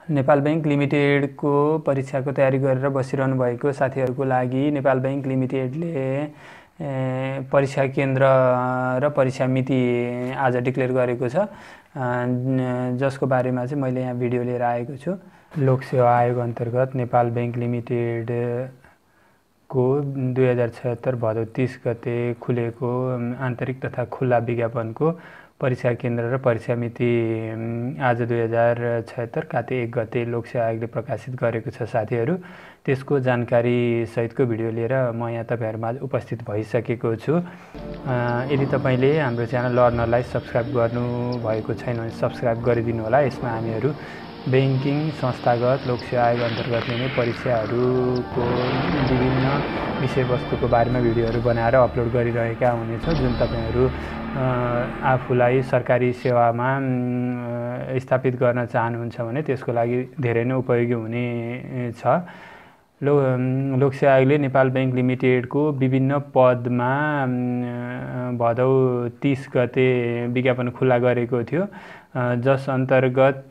Nepal bank लिमिटेडको परीक्षाको तयारी गरेर बसिरहनु भएको साथीहरूको लागि नेपाल बैंक लिमिटेडले परीक्षा केन्द्र र परीक्षा मिति आज डिक्लेयर गरेको छ, जसको बारेमा चाहिँ मैले यहाँ भिडियो लिएर आएको छु। लोक सेवा आयोग अन्तर्गत नेपाल बैंक लिमिटेड को 2076 भदौ 30 गते खुलेको आन्तरिक तथा खुला विज्ञापनको परीक्षा केन्द्र र परीक्षा मिति आज 2076 काते 1 गते लोक सेवा आयोगले प्रकाशित गरेको छ साथीहरू। त्यसको जानकारी सहितको भिडियो लिएर म यहाँ तपाईहरुमा उपस्थित भइसकेको छु। यदि तपाईले हाम्रो च्यानल लर्नरलाई सब्स्क्राइब गर्नु भएको छैन भने सब्स्क्राइब गरिदिनु होला। यसमा हामीहरू बैंकिङ संस्थागत लोक सेवा आयोग अन्तर्गत लिने परीक्षाहरूको विभिन्न विषयवस्तुको बारेमा भिडियोहरू बनाएर अपलोड गरिरहेका हुनेछौँ, जुन तपाईहरु आफूलाई सरकारी सेवामा स्थापित गर्न चाहनुहुन्छ भने त्यसको लागि धेरै नै उपयोगी हुनेछ। लोक सेवा आयोगले नेपाल बैंक लिमिटेडको विभिन्न पदमा भदौ 30 गते विज्ञापन खुला गरेको थियो, जस अन्तर्गत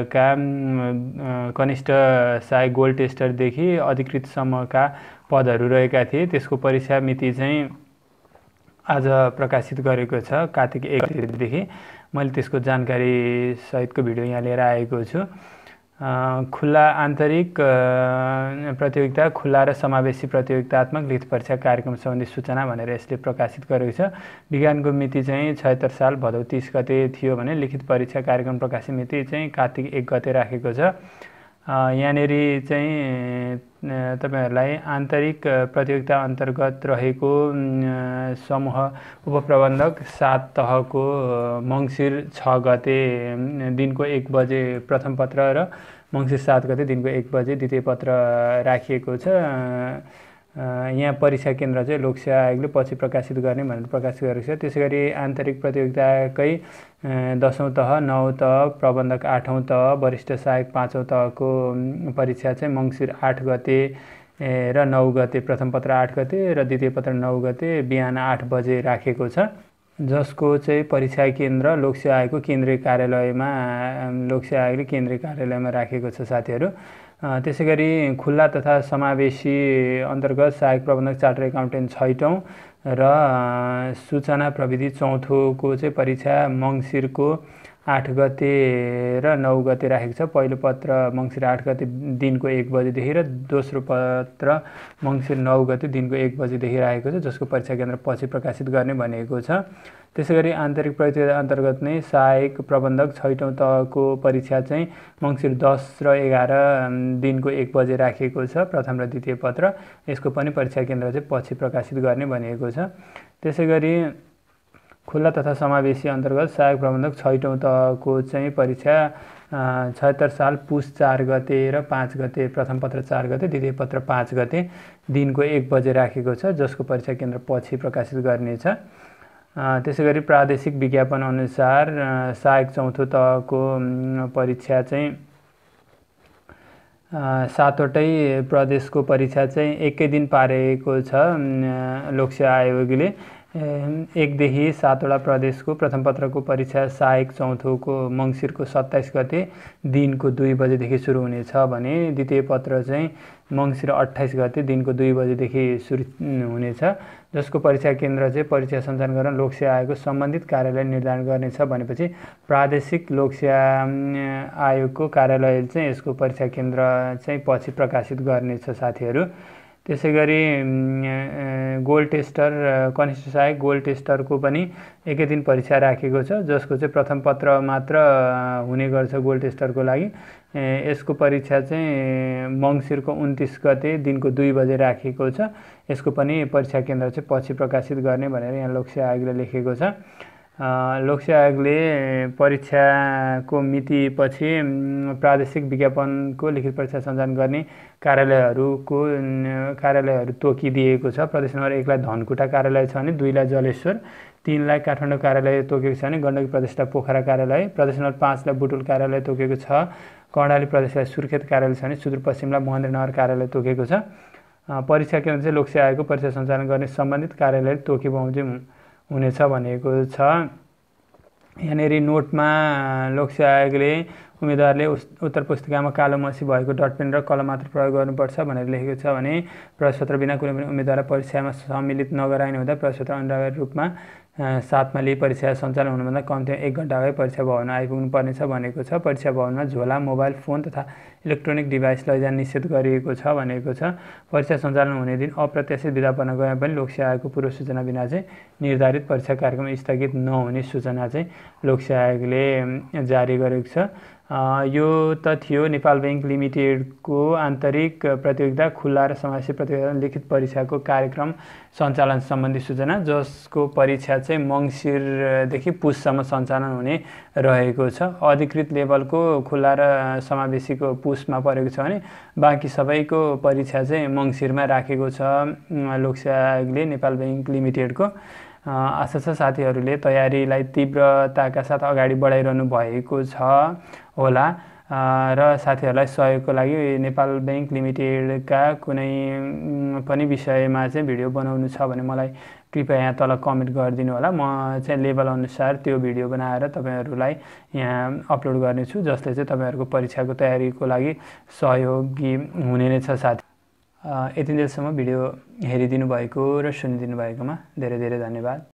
कनिष्ठ सहायक गोल्ड टेस्टरदेखि अधिकृतसम्मका पदहरू रहेका थिए। त्यसको परीक्षा मिति चाहिँ आज प्रकाशित गरेको छ कार्तिक 1 गतेदेखि। मैले त्यसको जानकारी सहितको भिडियो यहाँ लिएर आएको छु। खुला आन्तरिक प्रतियोगिता, खुला र समावेशी प्रतियोगितात्मक लिखित परीक्षा कार्यक्रम सम्बन्धी सूचना भनेर यसले प्रकाशित गरेको छ। विज्ञानको मिति चाहिँ 76 साल भदौ 30 गते थियो भने लिखित परीक्षा कार्यक्रम प्रकाशित मिति चाहिँ कार्तिक 1 गते राखेको छ। यहाँनेरि चाहिँ तपाईहरुलाई आन्तरिक प्रतियोगिता अन्तर्गत रहेको समूह उपप्रबन्धक 7 तहको मङ्सिर 6 गते दिनको 1 बजे प्रथम पत्र र मङ्सिर 7 गते दिनको 1 बजे द्वितीय पत्र राखिएको छ। यहाँ परीक्षा केन्द्र चाहिँ लोक सेवा आयोगले पछि प्रकाशित गर्ने भनेर प्रकाशित गरेको छ। त्यसैगरी आन्तरिक प्रतियोगिताकै 10औं तह, 9औं तह, प्रबन्धक 8औं तह, वरिष्ठ सहायक 5औं तहको परीक्षा चाहिँ मङ्सिर 8 गते र 9 गते, प्रथम पत्र 8 गते र द्वितीय पत्र 9 गते बिहान 8 बजे राखेको छ, जसको चाहिँ परीक्षा केन्द्र लोक सेवा आयोगको केन्द्रीय कार्यालयमा लोक सेवा आयोगले केन्द्रीय कार्यालयमा राखेको छ साथीहरू। त्यसैगरी खुला तथा समावेशी अन्तर्गत सहायक प्रबन्धक चार्टर एकाउन्टेन्ट 6औं र सूचना प्रविधि 4थोको चाहिँ परीक्षा मङ्सिरको 8 गते र 9 गते राखेको छ। पहिलो पत्र मङ्सिर 8 गते दिनको 1 बजेदेखि र दोस्रो पत्र मङ्सिर 9 गते दिनको 1 बजेदेखि राखेको छ, जसको परीक्षा केन्द्र पछि प्रकाशित गर्ने भनेको छ। त्यसैगरी आन्तरिक प्रतियोगिता अन्तर्गत नै सहायक प्रबन्धक 6औं तहको परीक्षा चाहिँ मङ्सिर 10 र 11 दिनको 1 बजे राखिएको छ, प्रथम र द्वितीय पत्र। यसको पनि परीक्षा केन्द्र चाहिँ पछि प्रकाशित गर्ने भनेको छ। त्यसैगरी खुला तथा समावेशी अन्तर्गत सहायक प्रबन्धक 6औं तहको चाहिँ परीक्षा 76 साल पुस 4 गते र 5 गते, प्रथम पत्र 4 गते, द्वितीय पत्र 5 गते दिनको 1 बजे राखेको छ, जसको परीक्षा केन्द्र पछि प्रकाशित गर्नेछ। त्यसैगरी प्रादेशिक विज्ञापन अनुसार सहायक 4थो तहको परीक्षा चाहिँ 7वटै प्रदेशको परीक्षा चाहिँ एकै दिन पारेको छ। लोक सेवा आयोगले 1 देखि 7 वटा प्रदेशको प्रथम पत्रको परीक्षा सहायक 4थोको मङ्सिरको 27 गते दिनको 2 बजेदेखि सुरु हुनेछ भने द्वितीय पत्र चाहिँ मङ्सिर 28 गते दिनको 2 बजेदेखि सुरु हुनेछ, जसको परीक्षा केन्द्र चाहिँ परीक्षा सञ्चालन गर्न लोक सेवा आयोगको सम्बन्धित कार्यालय निर्धारण गर्नेछ भनेपछि प्रादेशिक लोक सेवा आयोगको कार्यालयले चाहिँ यसको परीक्षा केन्द्र चाहिँ पछि प्रकाशित गर्नेछ साथीहरू। त्यसैगरी गोल्ड टेस्टर, कनिष्ठ सहायक गोल्ड टेस्टरको पनि एकै दिन परीक्षा राखेको छ, जसको चाहिँ प्रथम पत्र मात्र हुने गर्छ गोल्ड टेस्टरको लागि। यसको परीक्षा चाहिँ मङ्सिरको 29 गते दिनको 2 बजे राखेको छ। यसको पनि परीक्षा केन्द्र चाहिँ पछि प्रकाशित गर्ने भनेर यहाँ लोक सेवा आयोगले लेखेको छ। लोक सेवा आयोगले परीक्षाको मिति पछि प्रादेशिक विज्ञापनको लिखित परीक्षा सञ्चालन गर्ने कार्यालयहरू तोकिदिएको छ। प्रदेश नम्बर 1 लाई धनकुटा कार्यालय छ भने 2 लाई जलेश्वर, 3 लाई काठमाडौँ कार्यालय तोकेको छ भने गण्डकी प्रदेशलाई पोखरा कार्यालय, प्रदेश नम्बर 5 लाई बुटुल कार्यालय तोकेको छ, कर्णाली प्रदेशलाई सुर्खेत कार्यालय छ भने सुदूरपश्चिमलाई महेन्द्रनगर कार्यालय तोकेको छ। परीक्षा केन्द्र चाहिँ लोक सेवा आयोगको परीक्षा सञ्चालन गर्ने सम्बन्धित कार्यालय तोकी बमोजिम हुनेछ भनेको छ। यहाँनिर नोटमा लोकसेवा आयोगले उम्मेदवारले उत्तर पुस्तिकामा कालो मसी भएको डट पेन र कलम मात्र प्रयोग गर्नुपर्छ भनेर लेखेको छ भने प्रवेशपत्र बिना कुनै पनि उम्मेदवारलाई परीक्षामा सम्मिलित नगराइने हुँदा प्रवेशपत्र अनिवार्य रूपमा साथमा लिई परीक्षा सञ्चालन हुनुभन्दा कम्तीमा 1 घण्टा अगाडि परीक्षा भवनमा आइपुग्नु पर्नेछ भनेको छ। परीक्षा भवनमा झोला, मोबाइल फोन तथा इलेक्ट्रोनिक डिभाइस लैजान निषेध गरिएको छ भनेको छ। परीक्षा सञ्चालन हुने दिन अप्रत्याशित बिदा पर्न गए पनि लोकसेवा आयोगको पूर्व सूचना बिना चाहिँ निर्धारित परीक्षा कार्यक्रम स्थगित नहुने सूचना चाहिँ लोकसेवा आयोगले जारी गरेको छ। यो त थियो नेपाल बैंक लिमिटेडको आन्तरिक प्रतियोगिता खुल्ला र समावेशी प्रतियोगिता लिखित परीक्षाको कार्यक्रम सञ्चालन सम्बन्धी सूचना, जसको परीक्षा चाहिँ मङ्सिरदेखि पुससम्म सञ्चालन हुने रहेको छ। अधिकृत लेभलको खुल्ला र समावेशीको पुसमा परेको छ भने बाँकी सबैको परीक्षा चाहिँ मङ्सिरमा राखेको छ लोकसेवा आयोगले नेपाल बैंक लिमिटेडको। आशा छ साथीहरूले तयारीलाई तीव्रताका साथ अगाडि बढाइरहनु भएको छ होला र साथीहरूलाई सहयोगको लागि नेपाल बैंक लिमिटेडका कुनै पनि विषयमा चाहिँ भिडियो बनाउनु छ भने मलाई कृपया यहाँ तल कमेन्ट गरिदिनु होला। म चाहिँ लेभल अनुसार त्यो भिडियो बनाएर तपाईँहरूलाई यहाँ अपलोड गर्नेछु, जसले चाहिँ तपाईँहरूको परीक्षाको तयारीको लागि सहयोगी हुने नै छ। साथी यति बेलसम्म भिडियो हेरिदिनु भएको र सुनिदिनु भएकोमा धेरै धेरै धन्यवाद।